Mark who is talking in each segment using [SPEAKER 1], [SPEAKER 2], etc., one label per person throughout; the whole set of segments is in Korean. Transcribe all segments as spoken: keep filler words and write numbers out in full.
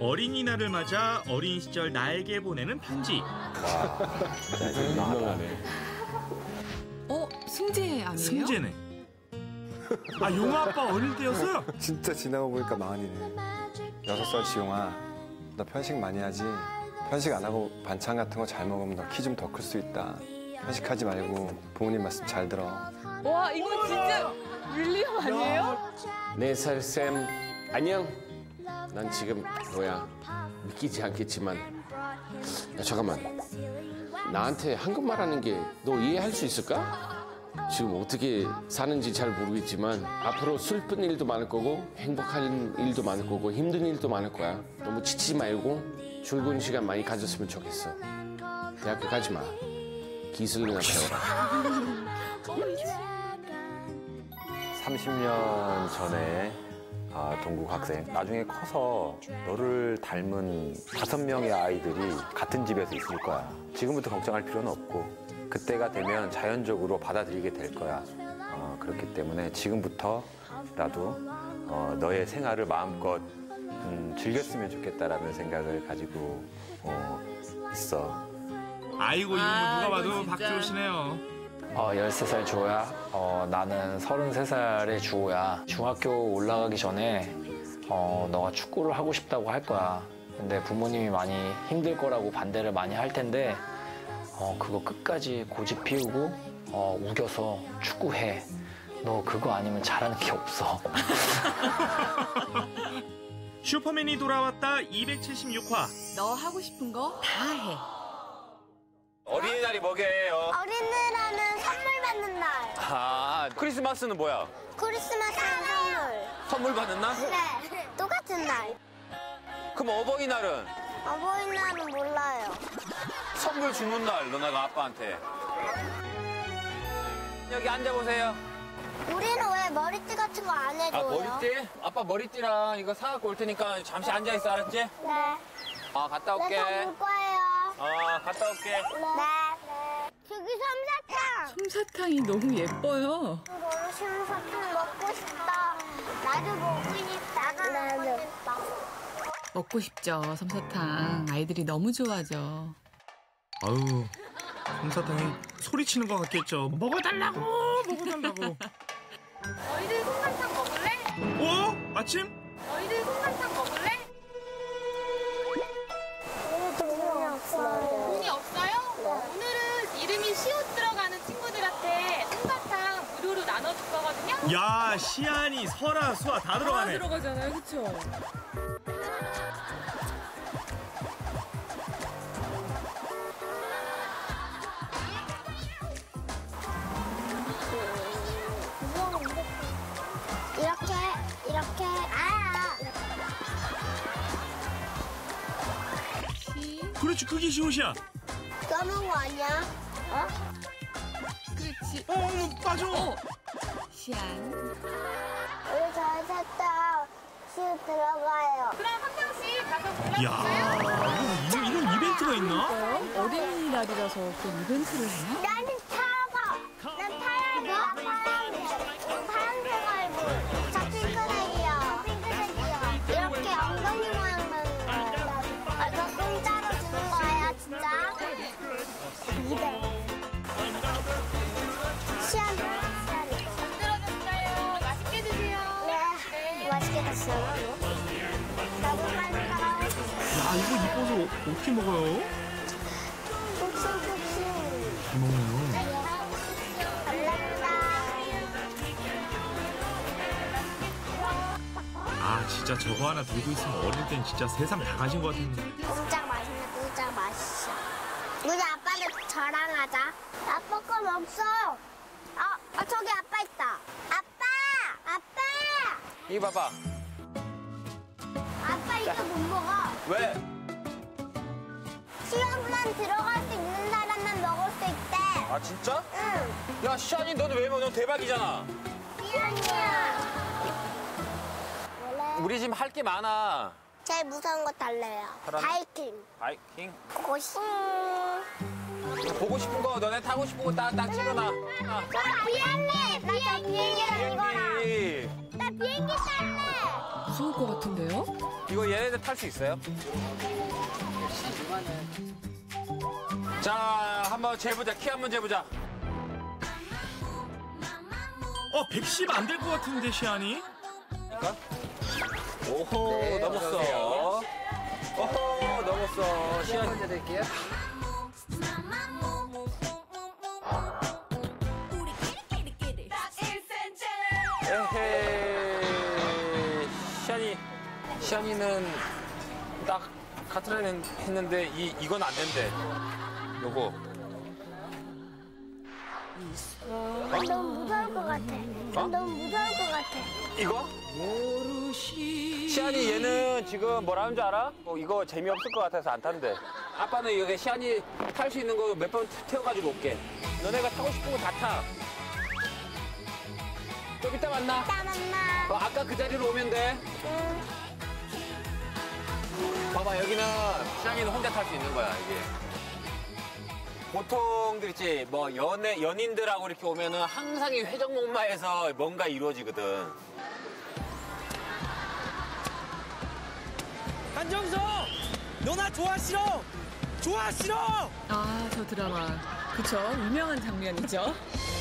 [SPEAKER 1] 어린이날을 맞아 어린 시절 나에게 보내는 편지.
[SPEAKER 2] 와, 진짜 유명하네.
[SPEAKER 3] 어, 승재 아니에요?
[SPEAKER 1] 승재네. 아, 용아 아빠 어릴 때였어요?
[SPEAKER 4] 진짜 지나고 보니까 마흔이네. 여섯 살 지용아, 너 편식 많이 하지? 편식 안 하고 반찬 같은 거 잘 먹으면 너 키 좀 더 클 수 있다. 편식하지 말고 부모님 말씀 잘 들어.
[SPEAKER 5] 와, 이거 진짜 윌리엄 아니에요?
[SPEAKER 2] 네 살 쌤, 안녕. 난 지금 너야. 믿기지 않겠지만. 야, 잠깐만. 나한테 한국말 하는 게 너 이해할 수 있을까? 지금 어떻게 사는지 잘 모르겠지만 앞으로 슬픈 일도 많을 거고 행복한 일도 많을 거고 힘든 일도 많을 거야. 너무 지치지 말고 즐거운 시간 많이 가졌으면 좋겠어. 대학교 가지 마. 기술이나 배워라.
[SPEAKER 6] 삼십 년 전에 아, 동국 학생. 나중에 커서 너를 닮은 다섯 명의 아이들이 같은 집에서 있을 거야. 지금부터 걱정할 필요는 없고 그때가 되면 자연적으로 받아들이게 될 거야. 어, 그렇기 때문에 지금부터라도 어, 너의 생활을 마음껏 음, 즐겼으면 좋겠다라는 생각을 가지고 어, 있어.
[SPEAKER 1] 아이고, 이거 뭐 누가 봐도 박주호 씨네요.
[SPEAKER 7] 어, 열세 살 주호야. 어, 나는 서른세 살의 주호야. 중학교 올라가기 전에 어, 너가 축구를 하고 싶다고 할 거야. 근데 부모님이 많이 힘들 거라고 반대를 많이 할 텐데 어, 그거 끝까지 고집 피우고 어, 우겨서 축구해. 너 그거 아니면 잘하는 게 없어.
[SPEAKER 1] 슈퍼맨이 돌아왔다 이백칠십육 화.
[SPEAKER 3] 너 하고 싶은 거 다 해.
[SPEAKER 8] 어린이날이 뭐게요?
[SPEAKER 9] 어린이날은 선물 받는 날.
[SPEAKER 8] 아, 크리스마스는 뭐야?
[SPEAKER 9] 크리스마스는 선물.
[SPEAKER 8] 선물 받는 날?
[SPEAKER 9] 네, 똑같은 날.
[SPEAKER 8] 그럼 어버이날은?
[SPEAKER 9] 어버이날은 몰라요.
[SPEAKER 8] 선물 주는 날, 너네가 아빠한테. 여기 앉아보세요.
[SPEAKER 9] 우리는 왜 머리띠 같은 거 안 해줘요?
[SPEAKER 8] 아, 머리띠? 아빠 머리띠랑 이거 사갖고 올 테니까 잠시 앉아있어, 알았지?
[SPEAKER 9] 네.
[SPEAKER 8] 아, 갔다 올게.
[SPEAKER 9] 네, 볼 거예요.
[SPEAKER 8] 어, 갔다 올게.
[SPEAKER 9] 네. 네. 저기 솜사탕.
[SPEAKER 3] 솜사탕이 너무 예뻐요.
[SPEAKER 9] 너무 솜사탕 먹고 싶다. 나도 먹고 싶다. 나도 먹고 싶다.
[SPEAKER 3] 먹고 싶죠, 솜사탕. 아이들이 너무 좋아하죠.
[SPEAKER 1] 아유, 솜사탕이 소리치는 것 같겠죠. 먹어달라고, 먹어달라고.
[SPEAKER 5] 너희들 솜사탕 먹을래?
[SPEAKER 1] 어? 아침?
[SPEAKER 5] 너희들 솜사탕 먹을래?
[SPEAKER 9] 돈이 없어요.
[SPEAKER 5] 돈이 없어요? 오늘은 이름이 시옷 들어가는 친구들한테 솜사탕 무료로 나눠줄 거거든요?
[SPEAKER 1] 야, 시안이, 설아, 수아 다 들어가네.
[SPEAKER 5] 다 들어가잖아요, 그쵸?
[SPEAKER 9] 이렇게, 이렇게, 아!
[SPEAKER 1] 그렇지, 그게 시옷이야.
[SPEAKER 9] 까먹은 거 아니야? 어?
[SPEAKER 3] 그렇지.
[SPEAKER 1] 어, 어머, 빠져.
[SPEAKER 3] 어. 시안.
[SPEAKER 9] 우리 잘 샀다. 시우 들어가요.
[SPEAKER 5] 그럼 한 명씩 가서
[SPEAKER 1] 야,
[SPEAKER 5] 골라볼까요?
[SPEAKER 1] 이거, 이런 이벤트가 있나?
[SPEAKER 3] 어린이날이라서 또 이벤트를 하나?
[SPEAKER 9] 나는 타고. 난 타야지. 파란색. 파란색 얼굴. 저 핑크색이요. 핑크색이요. 이렇게 엉덩이 모양 나는 거예요. 아, 이거 공짜로 주는 거예요, 진짜? 이백. 시안.
[SPEAKER 5] 만들어줬어요. 맛있게 드세요.
[SPEAKER 9] 네. 맛있게 됐어요. 너무 빨리 가고 싶어.
[SPEAKER 1] 야, 이거 이뻐서 어떻게 먹어요?
[SPEAKER 9] 푹신푹신.
[SPEAKER 1] 잘 먹네요. 아, 진짜 저거 하나 들고 있으면 어릴 땐 진짜 세상 다 가진 것 같은데.
[SPEAKER 9] 꼼짝 맛있네, 꼼짝 맛있어. 우리 아빠도 저랑 하자. 아빠 건 없어. 아, 아, 저기 아빠 있다. 아빠! 아빠!
[SPEAKER 8] 이거 봐봐.
[SPEAKER 9] 아빠 이거 못 먹어.
[SPEAKER 8] 왜?
[SPEAKER 9] 시험만 들어갈 수 있는 사람만 먹을 수 있대.
[SPEAKER 8] 아, 진짜?
[SPEAKER 9] 응.
[SPEAKER 8] 야, 시안이 너는 왜 먹어? 너 대박이잖아.
[SPEAKER 9] 미안해요.
[SPEAKER 8] 우리 지금 할 게 많아.
[SPEAKER 9] 제일 무서운 거 달래요.
[SPEAKER 8] 그러네.
[SPEAKER 9] 바이킹.
[SPEAKER 8] 바이킹?
[SPEAKER 9] 고시.
[SPEAKER 8] 보고 싶은 거, 너네 타고 싶은 거 딱 딱 찍어놔. 아.
[SPEAKER 9] 비행기! 나 비행기랑 이거랑.
[SPEAKER 8] 비행기.
[SPEAKER 9] 나 비행기 탈래!
[SPEAKER 3] 무서울 것 같은데요?
[SPEAKER 8] 이거 얘네들 탈 수 있어요? 자, 한번 재보자. 키 한번 재보자.
[SPEAKER 1] 어, 백십 안 될 것 같은데, 시안이?
[SPEAKER 8] 오호,
[SPEAKER 7] 네,
[SPEAKER 8] 넘었어. 오호, 넘었어. 시안.
[SPEAKER 7] 먼저 드릴게요.
[SPEAKER 8] 에헤이. 시안이, 시안이는 딱 카트라인 했는데 이, 이건 안 된대. 요거.
[SPEAKER 9] 너무 무서울 것 같아.
[SPEAKER 8] 어?
[SPEAKER 9] 너무 무서울 것 같아.
[SPEAKER 8] 이거? 시안이 얘는 지금 뭐라 하는 줄 알아? 어, 이거 재미없을 것 같아서 안 탄대. 아빠는 이거 시안이 탈 수 있는 거 몇 번 태워가지고 올게. 너네가 타고 싶은 거 다 타. 좀 이따 만나.
[SPEAKER 9] 나 만나.
[SPEAKER 8] 어, 아까 그 자리로 오면 돼.
[SPEAKER 9] 응.
[SPEAKER 8] 봐봐, 여기는 시안이는 혼자 탈 수 있는 거야, 이게. 보통들 있지, 뭐, 연애, 연인들하고 이렇게 오면은 항상 이 회전목마에서 뭔가 이루어지거든.
[SPEAKER 10] 한정석! 너 나 좋아 싫어! 좋아 싫어!
[SPEAKER 3] 아, 저 드라마. 그쵸? 유명한 장면이죠.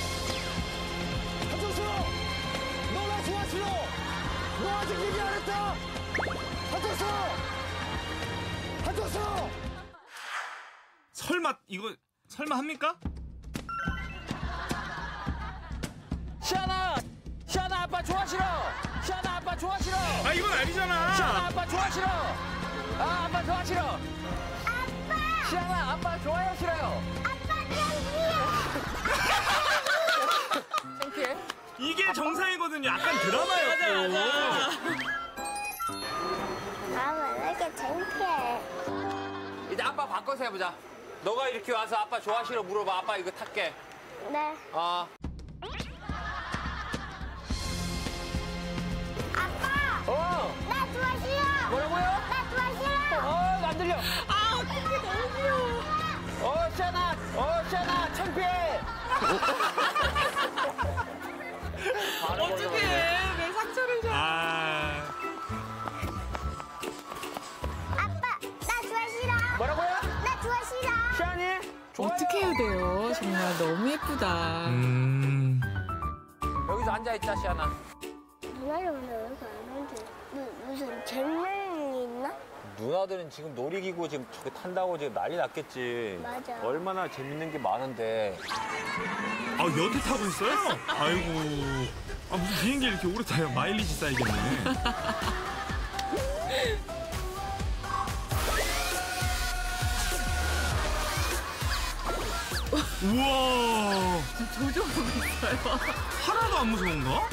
[SPEAKER 10] 한정석! 너 나 좋아 싫어! 너 아직 얘기 안 했다! 한정석! 한정석!
[SPEAKER 1] 설마, 이거, 설마 합니까?
[SPEAKER 8] 시안아! 시안아, 아빠 좋아 싫어! 시안아, 아빠 좋아 싫어!
[SPEAKER 1] 아, 이건 아니잖아!
[SPEAKER 8] 시안아, 아빠 좋아 싫어! 아, 아빠 좋아 싫어! 아빠! 시안아, 아빠 좋아요, 싫어요?
[SPEAKER 9] 아빠 창피해.
[SPEAKER 8] 창피해?
[SPEAKER 1] 이게 정상이거든요. 약간 드라마였고.
[SPEAKER 9] 아, 왜 이렇게 창피해.
[SPEAKER 8] 이제 아빠 바꿔서 해보자. 너가 이렇게 와서 아빠 좋아 싫어 물어봐. 아빠 이거 탈게.
[SPEAKER 9] 네.
[SPEAKER 8] 어.
[SPEAKER 9] 아빠!
[SPEAKER 8] 어!
[SPEAKER 9] 나 좋아 싫어!
[SPEAKER 8] 뭐라고요?
[SPEAKER 9] 나 좋아 싫어!
[SPEAKER 8] 어, 안 들려.
[SPEAKER 3] 아, 어떡해, 너무 귀여워.
[SPEAKER 8] 어, 시안아! 어, 시안아! 창피해!
[SPEAKER 3] 어떡해. 내 상처를 좀.
[SPEAKER 1] 아,
[SPEAKER 9] 아빠! 나 좋아 싫어!
[SPEAKER 8] 뭐라고요?
[SPEAKER 9] 나 좋아 싫어!
[SPEAKER 8] 시안이?
[SPEAKER 3] 어떻게 해야 돼요? 정말 너무 예쁘다.
[SPEAKER 1] 음.
[SPEAKER 8] 여기서 앉아있자, 시안아.
[SPEAKER 9] 누나를 오늘 왜 이렇게 안 오지? 무- 무슨 재능이 있나?
[SPEAKER 8] 누나들은 지금 놀이기구 지금 저기 탄다고 지금 난리 났겠지.
[SPEAKER 9] 맞아.
[SPEAKER 8] 얼마나 재밌는 게 많은데.
[SPEAKER 1] 아, 여태 타고 있어요? 아이고. 아, 무슨 비행기 이렇게 오래 타요? 마일리지 쌓이겠네. 우와.
[SPEAKER 3] 지금 조종하고 있어요.
[SPEAKER 1] 하나도 안 무서운가?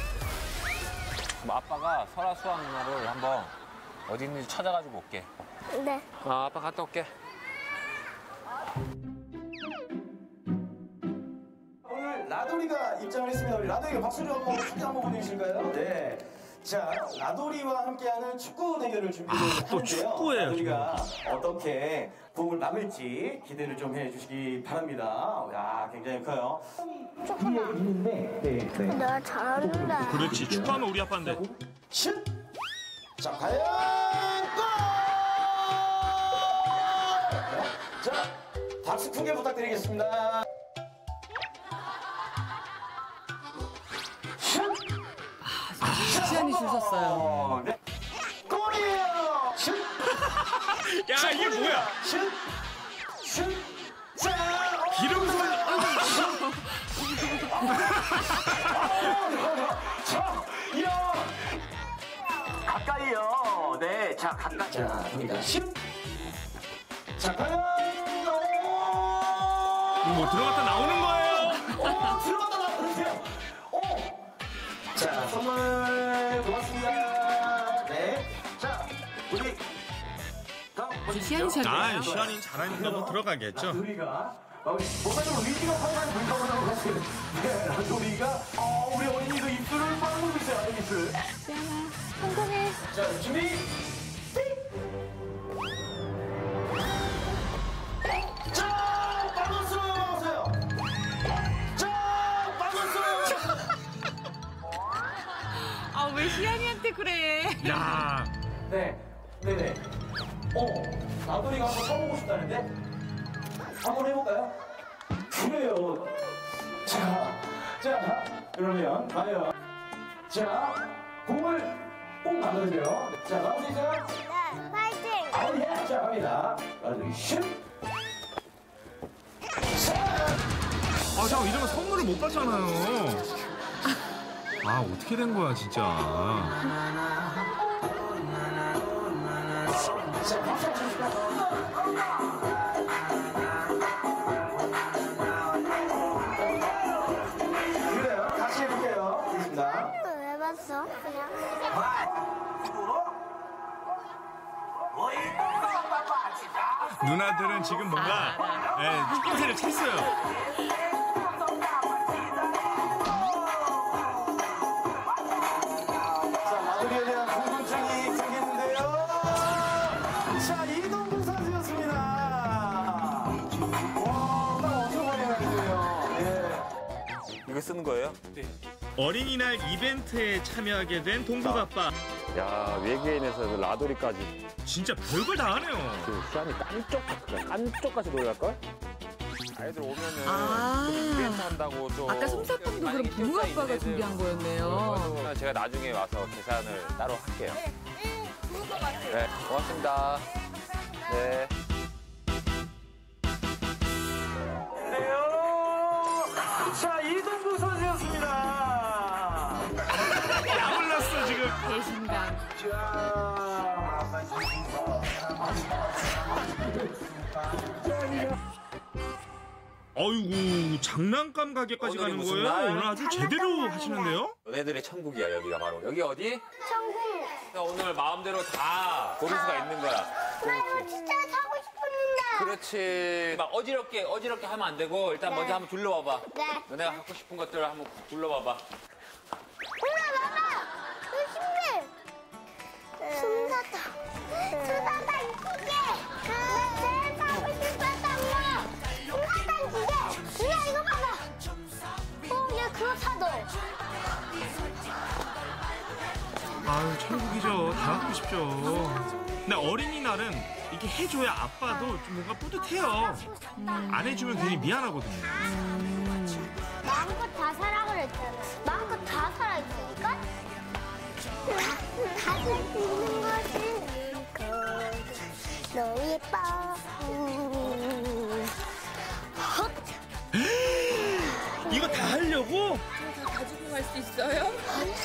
[SPEAKER 8] 그럼 아빠가 설아, 수아 누나를 한번 어디 있는지 찾아가지고 올게.
[SPEAKER 9] 네.
[SPEAKER 8] 아, 아빠 갔다 올게.
[SPEAKER 10] 오늘 라도리가 입장을 했습니다. 우리 라도리가 박수 좀 한번 크게 한번 보내주실까요? 네. 자, 라도리와 함께하는 축구 대결을 준비를
[SPEAKER 1] 아,
[SPEAKER 10] 하는데요.
[SPEAKER 1] 또 축구예요,
[SPEAKER 10] 라도리가 어떻게 공을 막을지 기대를 좀 해주시기 바랍니다. 야, 굉장히 커요.
[SPEAKER 9] 조금만.
[SPEAKER 10] 있는데, 네, 네.
[SPEAKER 9] 내가 잘하는데.
[SPEAKER 1] 그렇지. 축구하면 우리 아빠인데.
[SPEAKER 10] 슛! 자, 과연 골! 자, 박수 크게 부탁드리겠습니다. 슛!
[SPEAKER 3] 시안이 주셨어요.
[SPEAKER 10] 어, 네. 골이에요! 슛!
[SPEAKER 1] 야, 이게 뭐야?
[SPEAKER 10] 슛! 슛! 자! 어,
[SPEAKER 1] 기름손.
[SPEAKER 10] 자, 이야! 가까이요. 네, 자, 가까이. 자, 갑니다. 슛! 자, 과연, 오!
[SPEAKER 1] 뭐 들어갔다 나오는 거예요?
[SPEAKER 10] 오, 들어갔다 나오는데요. 오! 자, 선물 고맙습니다. 네. 자, 우리 다음
[SPEAKER 3] 이제 시안이 차례예요.
[SPEAKER 1] 아, 시안이 잘하니까 뭐 들어가겠죠.
[SPEAKER 10] 우리가 뭔가 좀 의지가 상당히 물건을 하시는 네, 라도리가 어, 우리 어린이도 입술을 빠르고 있어요. 아들 입술.
[SPEAKER 9] 시안아, 성공해.
[SPEAKER 10] 자, 준비. 자, 어, 나돌이가 한번 쳐보고 싶다는데? 한번 해볼까요? 그래요. 자, 자, 그러면 과연 자, 공을 꼭 나눠주세요. 자, 나오시죠?
[SPEAKER 9] 네, 파이팅!
[SPEAKER 10] 아우 예! 자, 갑니다. 나돌이 슛!
[SPEAKER 1] 아, 잠깐 이러면 선물을 못 받잖아요. 아, 어떻게 된 거야, 진짜.
[SPEAKER 10] 자, 박수 한번 칩시다. 그래요. 다시 해볼게요. 알겠습니다.
[SPEAKER 9] 왜 봤어? 그냥.
[SPEAKER 1] 누나들은 지금 뭔가 예, 낌새를 쳤어요.
[SPEAKER 10] 자, 나돌이에 대한 궁금증이 생겼는데요. 자, 이동국 선수였습니다. 와, 딱 엄청 많이 나는데요. 예.
[SPEAKER 8] 이거 쓰는 거예요?
[SPEAKER 1] 어린이날 이벤트에 참여하게 된 동국 아빠.
[SPEAKER 6] 야, 외계인에서 라돌이까지.
[SPEAKER 1] 진짜 별걸 다 하네요.
[SPEAKER 6] 그 시안이 깐쪽, 깐쪽까지 노래할걸? 아이들 오면은
[SPEAKER 3] 아.
[SPEAKER 6] 좀 이벤트 한다고 좀.
[SPEAKER 3] 아까 솜사탕도 그럼 부모 아빠가 준비한 거였네요.
[SPEAKER 6] 그러면 제가 나중에 와서 계산을 따로 할게요.
[SPEAKER 5] 네, 좋을 것 같아요.
[SPEAKER 6] 네, 고맙습니다. 네.
[SPEAKER 10] 그래요. 자, 이동국 선수였습니다.
[SPEAKER 1] 야 불렀어 지금.
[SPEAKER 3] 배신감.
[SPEAKER 1] 어이구 장난감 가게까지
[SPEAKER 8] 오늘이
[SPEAKER 1] 가는
[SPEAKER 8] 무슨
[SPEAKER 1] 거예요?
[SPEAKER 8] 날?
[SPEAKER 1] 오늘 아주 제대로 하시는데요?
[SPEAKER 8] 너네들의 천국이야, 여기가 바로. 여기 어디?
[SPEAKER 9] 천국.
[SPEAKER 8] 그러니까 오늘 마음대로 다 고를 수가 있는 거야.
[SPEAKER 9] 나 이거 진짜 사고 싶었는데.
[SPEAKER 8] 그렇지. 막 어지럽게, 어지럽게 하면 안 되고, 일단 먼저 한번 둘러봐봐.
[SPEAKER 9] 네.
[SPEAKER 8] 너네가 갖고 싶은 것들을 한번 둘러봐봐.
[SPEAKER 9] 엄마, 봐봐. 조심해. 솜사탕. 솜사탕 이쁘게. 나 제일 사고 싶었던 거. 솜사탕 두 개. 누나 이거 봐봐. 어, 얘 그거 사도.
[SPEAKER 1] 아유 천국이죠. 다 갖고 싶죠. 근데 어린이날은 이렇게 해줘야 아빠도 좀 뭔가 뿌듯해요. 안 해주면 괜히 미안하거든요.
[SPEAKER 9] 마음껏 다 사라 그랬잖아. 마음껏 다 사라 했으니까. 가지고 있는 것은 이거 너무 예뻐. 음. 헛.
[SPEAKER 1] 이거 다 하려고?
[SPEAKER 3] 다 가지고 갈 수 있어요?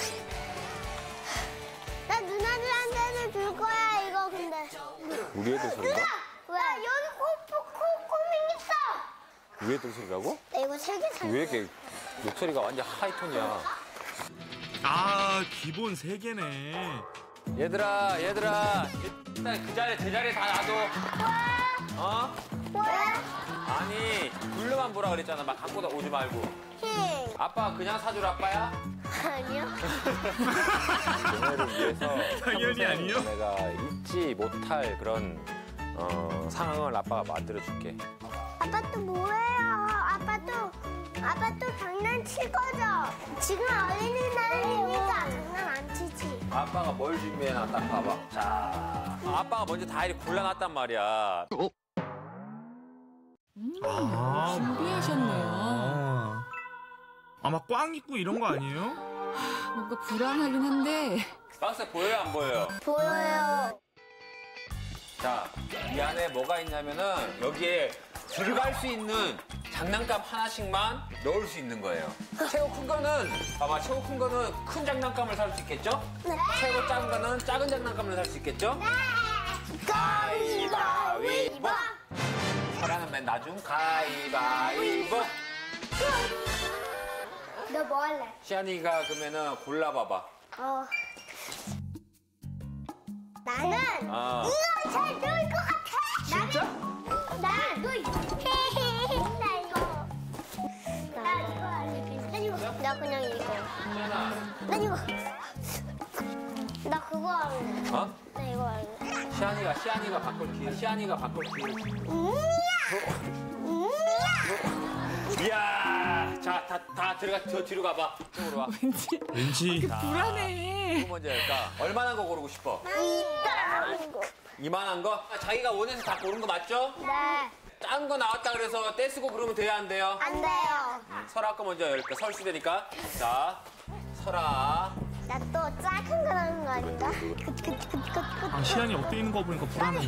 [SPEAKER 9] 나 누나들한테는 줄 거야 이거 근데.
[SPEAKER 6] 우리 애들 소리가?
[SPEAKER 9] 왜? 여기 코코코밍 있어.
[SPEAKER 6] 우리 애들 소리라고?
[SPEAKER 9] 나 이거 세 개 살.
[SPEAKER 6] 왜 이렇게 목소리가 완전 하이톤이야?
[SPEAKER 1] 아 기본 세 개네.
[SPEAKER 8] 얘들아, 얘들아. 일단 그 자리에, 제자리에 다 놔둬. 어?
[SPEAKER 9] 왜?
[SPEAKER 8] 아니, 둘러만 보라 그랬잖아. 막 갖고 오지 말고.
[SPEAKER 9] 힝.
[SPEAKER 8] 아빠 그냥 사줄 아빠야?
[SPEAKER 9] 아니요.
[SPEAKER 6] 너네를 위해서
[SPEAKER 1] 당연히
[SPEAKER 6] 평생
[SPEAKER 1] 아니요.
[SPEAKER 6] 너네가 잊지 못할 그런 어, 상황을 아빠가 만들어줄게.
[SPEAKER 9] 아빠 또 뭐해요? 아빠 또 아빠 또 장난칠 거죠? 지금 어린이날이니까 장난 안 치지.
[SPEAKER 8] 아빠가 뭘 준비해놔 딱 봐봐. 자, 아빠가 먼저 다 이렇게 골라놨단 말이야.
[SPEAKER 1] 아,
[SPEAKER 3] 준비하셨네요.
[SPEAKER 1] 아, 아마 꽝 입고 이런 거 아니에요?
[SPEAKER 3] 뭔가 불안하긴 한데.
[SPEAKER 8] 박스 보여요 안 보여요?
[SPEAKER 9] 보여요.
[SPEAKER 8] 자, 이 안에 뭐가 있냐면은 여기에 들어갈 수 있는 장난감 하나씩만 넣을 수 있는 거예요. 최고 큰 거는 봐봐, 최고 큰 거는 큰 장난감을 살 수 있겠죠?
[SPEAKER 9] 네.
[SPEAKER 8] 최고 작은 거는 작은 장난감을 살 수 있겠죠?
[SPEAKER 9] 가위바위보.
[SPEAKER 8] 사랑은 맨 나중 가위바위보.
[SPEAKER 9] 너 뭐 할래?
[SPEAKER 8] 시안이가 그러면은 골라봐봐.
[SPEAKER 9] 어. 나는
[SPEAKER 8] 어.
[SPEAKER 9] 이거 잘 좋을 것 같아.
[SPEAKER 8] 진짜?
[SPEAKER 9] 나는 너 이거. 나 이거. 나 이거 할래. 나 이거. 나 그냥 이거.
[SPEAKER 8] 시안아.
[SPEAKER 9] 나 이거. 나 그거 할래.
[SPEAKER 8] 어?
[SPEAKER 9] 나 이거 할래.
[SPEAKER 8] 시안이가 시안이가 바꿀 기회. 시안이가 바꿀 기회.
[SPEAKER 9] 음이야. 음이야.
[SPEAKER 8] 이야. 자. 자, 다, 다 들어가, 저 뒤로 가봐. 이쪽으로 와.
[SPEAKER 3] 왠지
[SPEAKER 1] 왠지
[SPEAKER 3] 불안해.
[SPEAKER 8] 누구 먼저 할까? 얼마나 거 고르고 싶어?
[SPEAKER 9] 이따 거.
[SPEAKER 8] 이만한 거? 아, 자기가 원해서 다 고른 거 맞죠?
[SPEAKER 9] 네.
[SPEAKER 8] 짠 거 나왔다 그래서 떼쓰고 그러면 돼야 안 돼요?
[SPEAKER 9] 안 돼요.
[SPEAKER 8] 설아 거 먼저 열까? 설수되니까. 자, 설아.
[SPEAKER 9] 나 또 작은 거 나는 거 아닌가? 긋긋긋긋긋.
[SPEAKER 1] 아 시안이 엎드리는 거 보니까 불안해.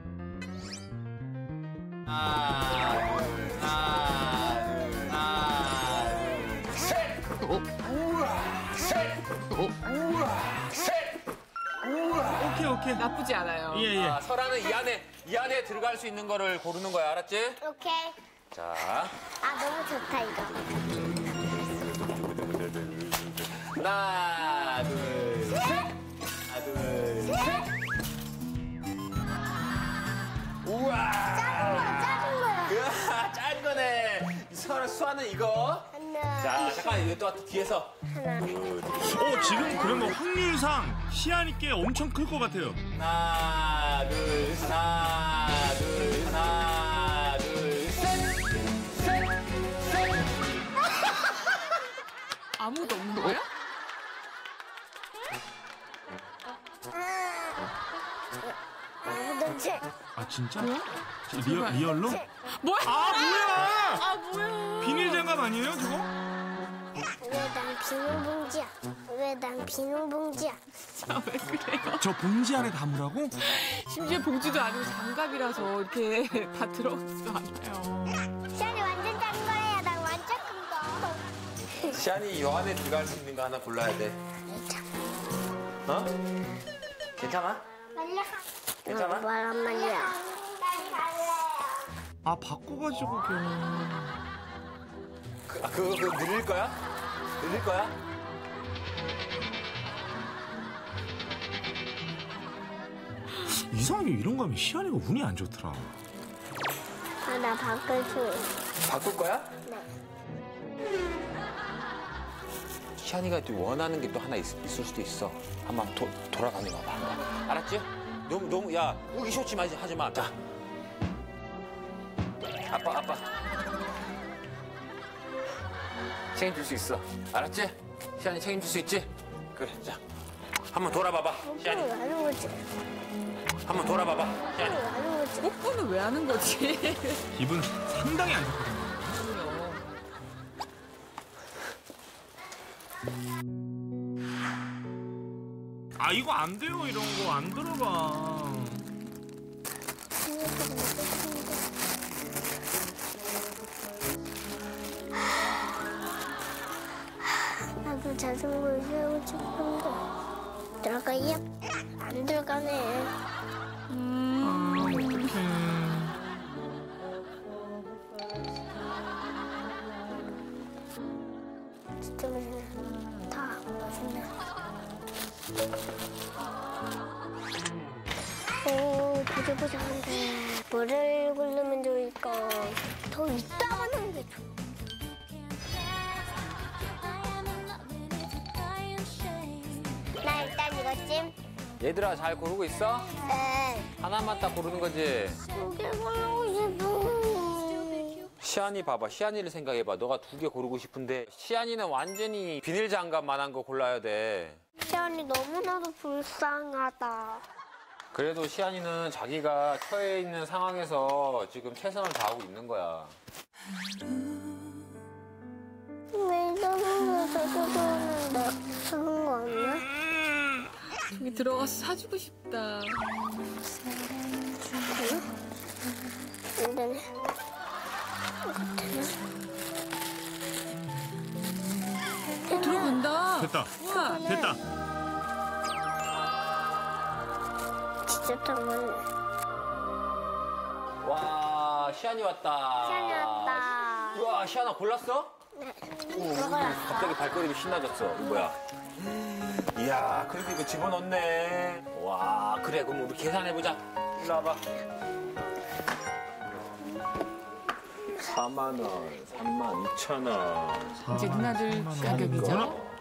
[SPEAKER 8] 하나, 둘, 하나, 둘, 하나, 둘, 셋! 우와! 셋! 우와! 셋! 우와!
[SPEAKER 1] 오케이 오케이.
[SPEAKER 3] 나쁘지 않아요.
[SPEAKER 1] 예 예.
[SPEAKER 8] 아, 설아는 이 안에, 이 안에 들어갈 수 있는 거를 고르는 거야, 알았지?
[SPEAKER 9] 오케이.
[SPEAKER 8] 자,
[SPEAKER 9] 아 너무 좋다 이거.
[SPEAKER 8] 하나, 둘, 셋! 하나, 둘, 셋! 우와!
[SPEAKER 9] 작은 거야 작은 거야.
[SPEAKER 8] 으아, 짠 거네. 설아, 수아는 이거.
[SPEAKER 9] 하나.
[SPEAKER 8] 자, 잠깐, 이거 또 뒤에서.
[SPEAKER 9] 하나.
[SPEAKER 1] 어 지금 그러면 확률상 시안이 게 엄청 클 것 같아요.
[SPEAKER 8] 하나, 둘, 하나, 둘, 하나, 둘, 셋! 셋! 셋!
[SPEAKER 3] 아무도 없는 거야?
[SPEAKER 9] 도대체
[SPEAKER 1] 아 진짜? 리얼 리얼로?
[SPEAKER 3] 뭐야?
[SPEAKER 1] 아 뭐야?
[SPEAKER 3] 아 뭐야?
[SPEAKER 1] 비닐 장갑 아니에요 저거?
[SPEAKER 9] 왜 난 비닐봉지야? 왜 난 비닐봉지야?
[SPEAKER 3] 아, 왜 그래요?
[SPEAKER 1] 저 봉지 안에 담으라고?
[SPEAKER 3] 심지어 봉지도 아니고 장갑이라서 이렇게 다 들어가지도 않아요.
[SPEAKER 9] 시안이 완전 작은 거야. 난 완전 큰 거.
[SPEAKER 8] 시안이 이 안에 들어갈 수 있는 거 하나 골라야 돼. 어? 괜찮아?
[SPEAKER 9] 말려.
[SPEAKER 8] 괜찮아?
[SPEAKER 9] 말안 말려.
[SPEAKER 1] 아 바꿔가지고 그냥.
[SPEAKER 8] 그, 아, 그거, 그거 늘릴 거야? 늘릴 거야?
[SPEAKER 1] 이상하게 이런 거 하면 시안이가 운이 안 좋더라.
[SPEAKER 9] 아, 나 바꿀 수 있어.
[SPEAKER 8] 바꿀 거야?
[SPEAKER 9] 네.
[SPEAKER 8] 시안이가 또 원하는 게 또 하나 있, 있을 수도 있어. 한번 도, 돌아다녀 봐봐. 한번. 알았지? 너무, 너무, 야, 의기소치 마지, 하지 마. 자. 아빠, 아빠. 책임질 수 있어. 알았지? 시안이 책임질 수 있지? 그래, 자. 한번 돌아봐봐,
[SPEAKER 9] 왜
[SPEAKER 8] 시안이.
[SPEAKER 9] 하는 거지?
[SPEAKER 8] 한번 돌아봐봐,
[SPEAKER 9] 왜
[SPEAKER 8] 시안이.
[SPEAKER 9] 하는 거지?
[SPEAKER 3] 뽀뽀는 왜 하는 거지?
[SPEAKER 1] 기분 상당히 안 좋거든요. 아 이거 안 돼요 이런 거 안 들어가.
[SPEAKER 9] 나도 자전거를 세우고 싶은데 들어가요? 안 들어가네.
[SPEAKER 1] 아 어떡해.
[SPEAKER 9] 진짜 맛있네. 다 맛있네. 오, 보들보들한데 뭐를 고르면 좋을까? 더 이따가 하는 게 좋아. 나 일단 이것쯤.
[SPEAKER 8] 얘들아, 잘 고르고 있어?
[SPEAKER 9] 네.
[SPEAKER 8] 하나만 딱 고르는 거지?
[SPEAKER 9] 두 개 고르고 싶어.
[SPEAKER 8] 시안이 봐봐. 시안이를 생각해봐. 너가 두 개 고르고 싶은데 시안이는 완전히 비닐 장갑만한 거 골라야 돼.
[SPEAKER 9] 시안이 너무나도 불쌍하다.
[SPEAKER 8] 그래도 시안이는 자기가 처해 있는 상황에서 지금 최선을 다하고 있는 거야.
[SPEAKER 9] 왜 이러고 저도 좋은데 그런 거 아니야?
[SPEAKER 3] 저기 들어가서 사주고 싶다.
[SPEAKER 9] 안 되네.
[SPEAKER 3] 어, 들어간다.
[SPEAKER 1] 됐다.
[SPEAKER 3] 우와.
[SPEAKER 1] 됐다.
[SPEAKER 9] 진짜 당황해.
[SPEAKER 8] 와, 시안이 왔다.
[SPEAKER 9] 시안이 왔다.
[SPEAKER 8] 우와, 시안아 골랐어?
[SPEAKER 9] 네.
[SPEAKER 8] 오,
[SPEAKER 9] 먹어라.
[SPEAKER 8] 갑자기 발걸음이 신나졌어. 이거 뭐야? 이야, 그래도 이거 집어넣네. 와, 그래. 그럼 우리 계산해보자. 일로 와봐. 사만 원, 삼만 이천 원.
[SPEAKER 3] 이제 누나들 가격이죠.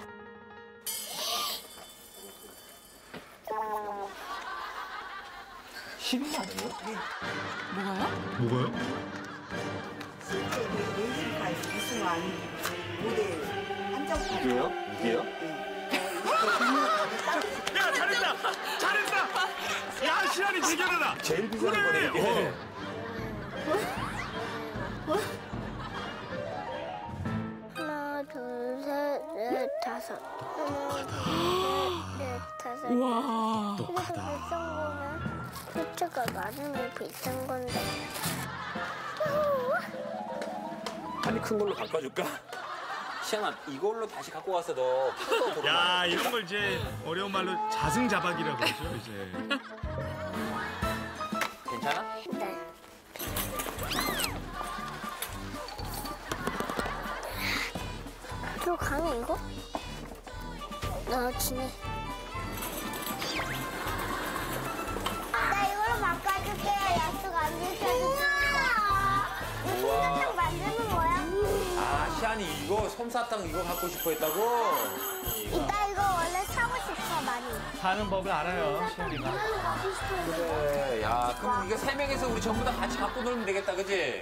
[SPEAKER 8] 십이만 원이요?
[SPEAKER 3] 뭐가요?
[SPEAKER 1] 뭐가요?
[SPEAKER 11] 뮤지컬 우승한 모델 한정
[SPEAKER 6] 이게요? 이게요?
[SPEAKER 1] 야 잘했다 잘했다 야 시안이 대결하다
[SPEAKER 6] 제일 비싼
[SPEAKER 1] 그래,
[SPEAKER 6] 거네 이게.
[SPEAKER 9] 하나, 둘, 셋, 넷, 다섯. 하나, 둘, 셋, 넷, 다섯.
[SPEAKER 3] 우와.
[SPEAKER 9] 이게 더 비싼 거네. 숫자가 많으면 비싼 건데.
[SPEAKER 6] 아니 큰 걸로 바꿔줄까?
[SPEAKER 8] 시안아 이걸로 다시 갖고 가서 너 큰거 고르면
[SPEAKER 1] 야 이런 걸 이제 어려운 말로 자승자박이라고 그러죠 이제.
[SPEAKER 8] 괜찮아?
[SPEAKER 9] 네. 또 가면 이거? 나 지네. 나 이걸로 바꿔줄게. 약속 안 지켜주니까. 이거 솜사탕 만드는 거야?
[SPEAKER 8] 아 시안이 이거 솜사탕 이거 갖고 싶어 했다고?
[SPEAKER 9] 이따 이거 원래 사고 싶어 많이.
[SPEAKER 12] 사는 법을 알아요, 시연이가.
[SPEAKER 9] 이걸로 갖고 싶어.
[SPEAKER 8] 그래 야 그럼 이거 세 명에서 우리 전부 다 같이 갖고 놀면 되겠다 그지?
[SPEAKER 9] 네.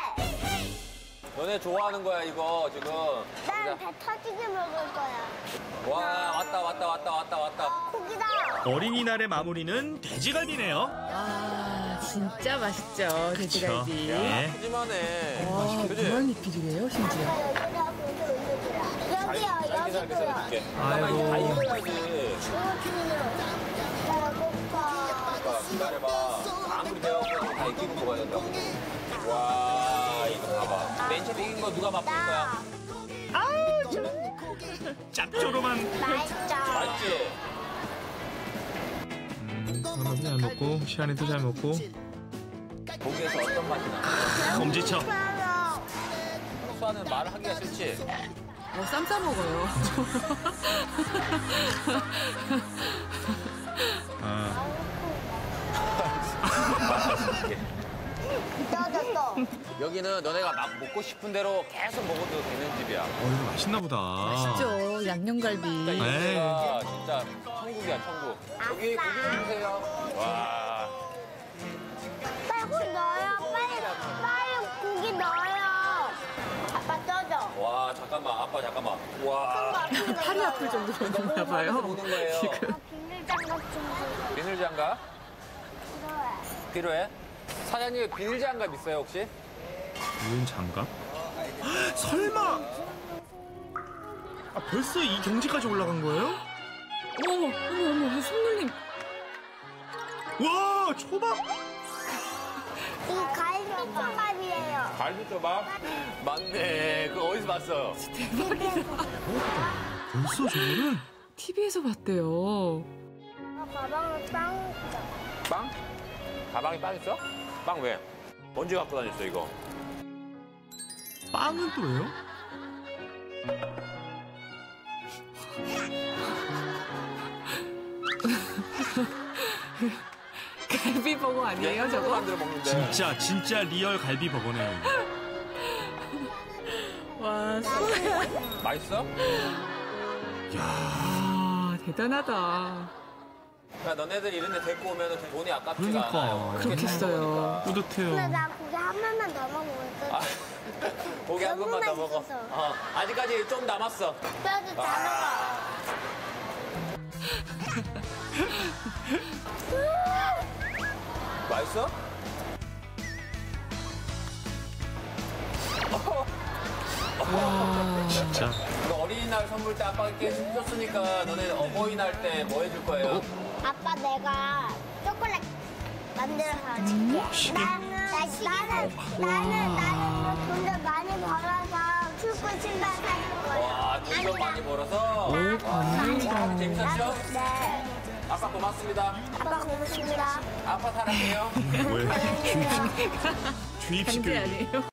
[SPEAKER 8] 너네 좋아하는 거야 이거 지금.
[SPEAKER 9] 난 배 터지게 먹을 거야.
[SPEAKER 8] 와 왔다 왔다 왔다 왔다 왔다.
[SPEAKER 9] 고기다.
[SPEAKER 1] 어린이날의 마무리는 돼지갈비네요.
[SPEAKER 3] 아, 진짜 맛있죠, 돼지갈비.
[SPEAKER 1] 네.
[SPEAKER 8] 푸짐하네.
[SPEAKER 3] 와,
[SPEAKER 8] 그지?
[SPEAKER 3] 무한리필이래요, 심지어.
[SPEAKER 9] 여기요,
[SPEAKER 8] 짧게 짧게
[SPEAKER 9] 여기요.
[SPEAKER 8] 썰어줄게. 잠깐만 이거 다 익어야지.
[SPEAKER 9] 배고파.
[SPEAKER 8] 기다려봐. 아무리 배고파도 다 익히고 먹어야 된다고. 와 이거 봐봐. 맨 처음 익은 거 누가 맛볼 거야?
[SPEAKER 1] 짭조름한.
[SPEAKER 9] 맛있죠.
[SPEAKER 8] 맛있지?
[SPEAKER 1] 음, 하나도 잘 먹고 시안이도 잘 먹고.
[SPEAKER 8] 고기에서 어떤 맛이 나?
[SPEAKER 1] 엄지쳐.
[SPEAKER 8] 수아는 말을 하기가 싫지?
[SPEAKER 3] 어, 쌈 싸먹어요.
[SPEAKER 1] 아,
[SPEAKER 9] 떠졌어.
[SPEAKER 8] 여기는 너네가 막 먹고 싶은 대로 계속 먹어도 되는 집이야.
[SPEAKER 1] 어 이거 맛있나 보다.
[SPEAKER 3] 맛있죠, 양념갈비.
[SPEAKER 8] 그러니까 이
[SPEAKER 1] 에이.
[SPEAKER 8] 집가 진짜 천국이야 천국. 여기 고기 좀 주세요. 와.
[SPEAKER 9] 빨리 고기 넣어요. 빨리, 빨리 고기 넣어요. 아빠 떠져.
[SPEAKER 8] 와 잠깐만 아빠 잠깐만. 와.
[SPEAKER 3] 팔이 아플 정도로 먹나 봐요.
[SPEAKER 8] 먹는 거예요.
[SPEAKER 3] 지금.
[SPEAKER 9] 비닐장갑 좀 줘.
[SPEAKER 8] 비닐 장갑
[SPEAKER 9] 필요해.
[SPEAKER 8] 필요해? 사장님 비닐 장갑 있어요 혹시?
[SPEAKER 1] 이은 장갑? 설마? 아 벌써 이 경지까지 올라간 거예요?
[SPEAKER 3] 어머, 어머, 어머, 손놀림.
[SPEAKER 1] 와 초밥?
[SPEAKER 9] 이 갈비 초밥이에요.
[SPEAKER 8] 갈비 초밥? 맞네. 그거 어디서 봤어?
[SPEAKER 1] 벌써 저거를?
[SPEAKER 3] 티비에서 봤대요.
[SPEAKER 9] 가방에 빵 있어.
[SPEAKER 8] 빵? 가방에 빵 있어? 빵 왜? 언제 갖고 다녔어 이거?
[SPEAKER 1] 빵은 또 왜요?
[SPEAKER 3] 갈비버거 아니에요, 저거?
[SPEAKER 8] 만들어 먹는데.
[SPEAKER 1] 진짜 진짜 리얼 갈비 버거네요.
[SPEAKER 3] 와, 수고해.
[SPEAKER 8] 맛있어?
[SPEAKER 3] 아, 대단하다.
[SPEAKER 8] 야 너네들 이런 데 데리고 오면 돈이 아깝지가
[SPEAKER 1] 그러니까.
[SPEAKER 8] 않아요.
[SPEAKER 3] 그렇겠어요.
[SPEAKER 9] 근데
[SPEAKER 1] 뿌듯해요.
[SPEAKER 9] 나 고기 한 번만 더 먹으면 돼.
[SPEAKER 8] 아, 고기 한 번만 더
[SPEAKER 9] 너무
[SPEAKER 8] 먹어.
[SPEAKER 9] 맛있어서.
[SPEAKER 8] 어, 아직까지 좀 남았어.
[SPEAKER 9] 뼈도 다
[SPEAKER 8] 맛있어?
[SPEAKER 1] 진짜.
[SPEAKER 8] 너 어린이날 선물 때 아빠가 이렇게 해줬으니까 너네 어버이날 때 뭐 해줄 거예요?
[SPEAKER 9] 먹어. 아빠 내가 초콜릿 만들어서 줄게. 나는 나는 나는 나는 돈을 많이 벌어서 축구 신발 사줄 거야.
[SPEAKER 8] 와, 돈 좀 많이 벌어서.
[SPEAKER 1] 오,
[SPEAKER 8] 와, 재밌었죠?
[SPEAKER 9] 네.
[SPEAKER 8] 아빠 고맙습니다.
[SPEAKER 9] 아빠 고맙습니다.
[SPEAKER 8] 아빠 사랑해요.
[SPEAKER 1] 뭐야? 주입식. 주입식
[SPEAKER 3] 강제
[SPEAKER 1] 교육.
[SPEAKER 3] 아니에요?